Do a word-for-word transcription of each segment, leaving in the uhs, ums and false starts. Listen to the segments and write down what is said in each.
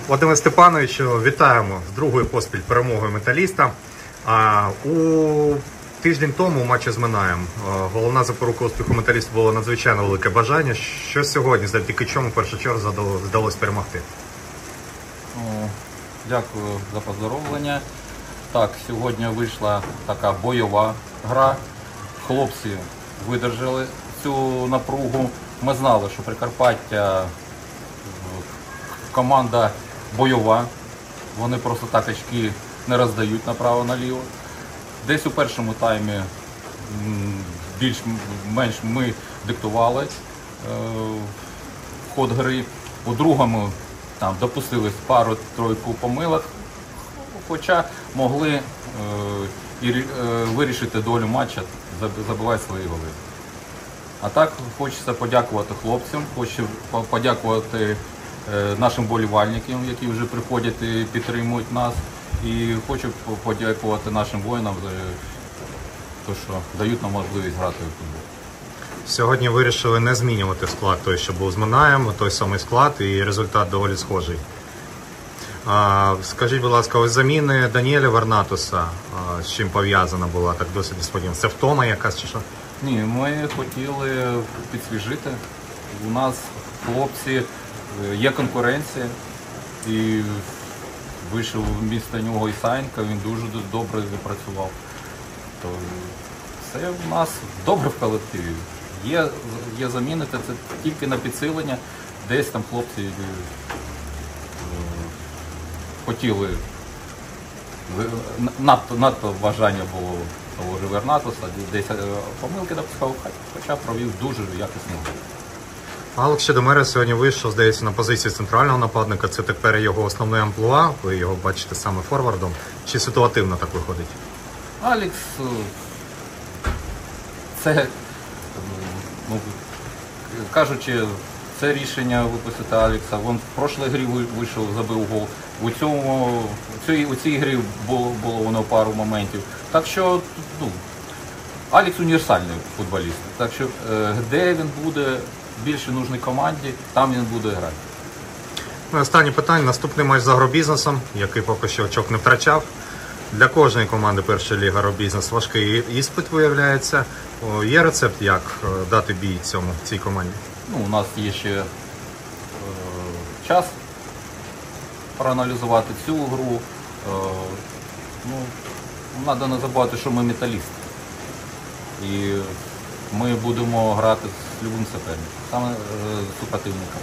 Вадиме Степановичу, вітаємо з другою поспіль перемогою металіста. А, у тиждень тому у матчі з Минаєм головна запорука успіху металіста було надзвичайно велике бажання. Що сьогодні, завдяки чому в першу чергу вдалося перемогти? Дякую за поздоровлення. Так, сьогодні вийшла така бойова гра. Хлопці видержали цю напругу. Ми знали, що Прикарпаття команда бойова. Вони просто так очки не роздають направо-наліво. Десь у першому таймі більш-менш ми диктували е, ход гри. У другому там допустили пару-тройку помилок, хоча могли е, і, е, вирішити долю матча, забивати свої голи. А так хочеться подякувати хлопцям, хочу подякувати е, нашим болівальникам, які вже приходять і підтримують нас. І хочу подякувати нашим воїнам за те, що дають нам можливість грати в футбол. Сьогодні вирішили не змінювати склад той, що був з Минаєм, той самий склад, і результат доволі схожий. А, скажіть, будь ласка, ось заміни Даніеля Варнатуса, а, з чим пов'язана була, так досить несподівано? Це втома якась чи що? Ні, ми хотіли підсвіжити. У нас, хлопці, є конкуренція, і вийшов вмісто нього Ісаєнко, він дуже добре запрацював. То це в нас добре в колективі. Є, є заміни, це тільки на підсилення. Десь там хлопці е, хотіли, надто, надто бажання було того ж Варнатуса, десь помилки допускав, хоча провів дуже якісну гру. Алекс Щедомера сьогодні вийшов, здається, на позиції центрального нападника. Це тепер його основне амплуа, ви його бачите саме форвардом. Чи ситуативно так виходить? Алекс, це, ну, кажучи, це рішення випустити Алекса. Він в прошлій грі вийшов, забив гол. У, цьому, у, цій, у цій грі було, було воно пару моментів. Так що, ну, Алекс універсальний футболіст. Так що, де він буде більше нужній команді, там він буде грати. Ну, останнє питання. Наступний матч з Агробізнесом, який поки що очок не втрачав. Для кожної команди першої ліги Агробізнес важкий іспит виявляється. О, є рецепт, як дати бій цьому, цій команді? Ну, у нас є ще е, час проаналізувати цю гру. Е, ну, треба не забувати, що ми металісти. І ми будемо грати з любим суперником, саме з супротивником.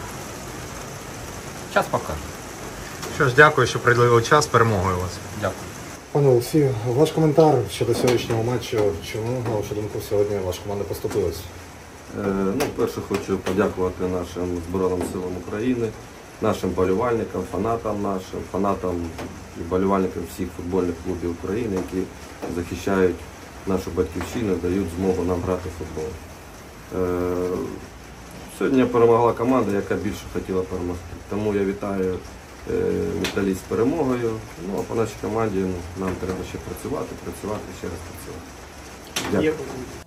Час покаже. Що ж, дякую, що приділили час. Перемогою вас. Дякую. Пане Олексію, ваш коментар щодо сьогоднішнього матчу. Чому, на вашу думку, сьогодні ваша команда поступилась? Е, ну, перше хочу подякувати нашим Збройним силам України, нашим болівальникам, фанатам нашим, фанатам і болівальникам всіх футбольних клубів України, які захищають нашу батьківщину, дають змогу нам грати в футбол. Е, сьогодні перемогла команда, яка більше хотіла перемогти. Тому я вітаю е, металіст з перемогою. Ну, а по нашій команді ну, нам треба ще працювати, працювати, ще раз працювати. Дякую.